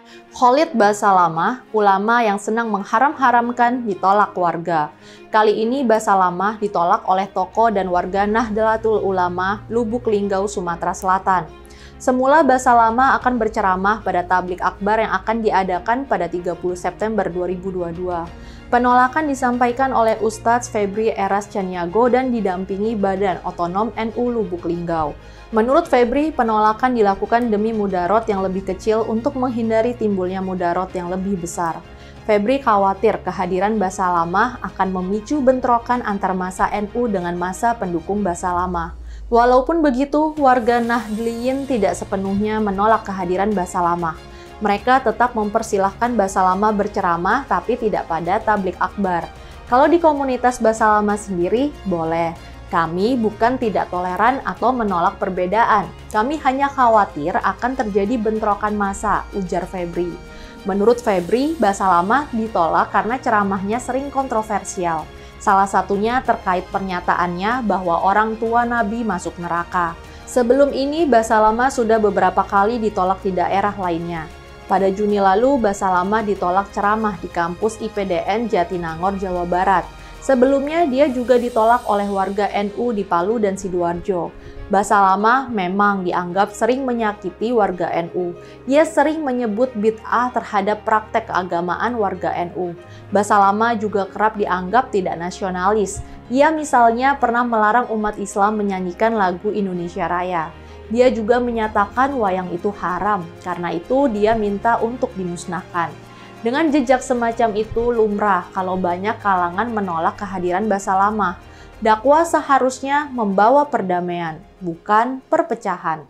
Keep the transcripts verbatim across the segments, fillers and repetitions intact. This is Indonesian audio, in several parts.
Khalid Basalamah, ulama yang senang mengharam-haramkan, ditolak warga. Kali ini Basalamah ditolak oleh tokoh dan warga Nahdlatul Ulama, Lubuk Linggau, Sumatera Selatan. Semula Basalamah akan berceramah pada tablik akbar yang akan diadakan pada tiga puluh September dua ribu dua puluh dua. Penolakan disampaikan oleh Ustadz Febri Eras Caniago dan didampingi Badan Otonom N U Lubuk Linggau. Menurut Febri, penolakan dilakukan demi mudarat yang lebih kecil untuk menghindari timbulnya mudarat yang lebih besar. Febri khawatir kehadiran Basalamah akan memicu bentrokan antar massa N U dengan massa pendukung Basalamah. Walaupun begitu, warga Nahdliyin tidak sepenuhnya menolak kehadiran Basalamah. Mereka tetap mempersilahkan Basalamah berceramah, tapi tidak pada tablik akbar. Kalau di komunitas Basalamah sendiri, boleh. Kami bukan tidak toleran atau menolak perbedaan. Kami hanya khawatir akan terjadi bentrokan massa, ujar Febri. Menurut Febri, Basalamah ditolak karena ceramahnya sering kontroversial. Salah satunya terkait pernyataannya bahwa orang tua Nabi masuk neraka. Sebelum ini, Basalamah sudah beberapa kali ditolak di daerah lainnya. Pada Juni lalu, Basalamah ditolak ceramah di kampus I P D N Jatinangor, Jawa Barat. Sebelumnya, dia juga ditolak oleh warga N U di Palu dan Sidoarjo. Basalamah memang dianggap sering menyakiti warga N U. Ia sering menyebut bid'ah terhadap praktek keagamaan warga N U. Basalamah juga kerap dianggap tidak nasionalis. Ia misalnya pernah melarang umat Islam menyanyikan lagu Indonesia Raya. Dia juga menyatakan wayang itu haram, karena itu dia minta untuk dimusnahkan. Dengan jejak semacam itu lumrah kalau banyak kalangan menolak kehadiran Basalamah. Dakwah seharusnya membawa perdamaian, bukan perpecahan.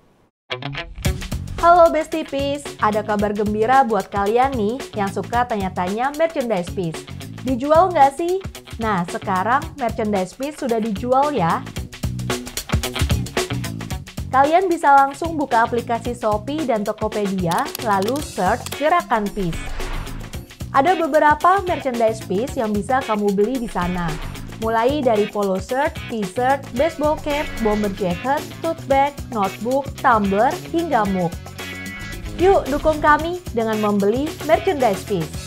Halo Besti Piece, ada kabar gembira buat kalian nih yang suka tanya-tanya merchandise piece. Dijual nggak sih? Nah, sekarang merchandise piece sudah dijual ya. Kalian bisa langsung buka aplikasi Shopee dan Tokopedia, lalu search Gerakan Piece. Ada beberapa merchandise piece yang bisa kamu beli di sana. Mulai dari polo shirt, t-shirt, baseball cap, bomber jacket, tote bag, notebook, tumbler, hingga mug. Yuk dukung kami dengan membeli merchandise piece.